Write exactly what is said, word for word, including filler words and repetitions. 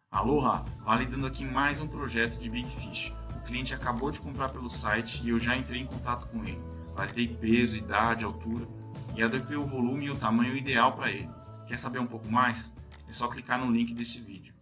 Aloha, validando aqui mais um projeto de Big Fish. O cliente acabou de comprar pelo site e eu já entrei em contato com ele. Validei peso, idade, altura e adequei o volume e o tamanho ideal para ele. Quer saber um pouco mais? É só clicar no link desse vídeo.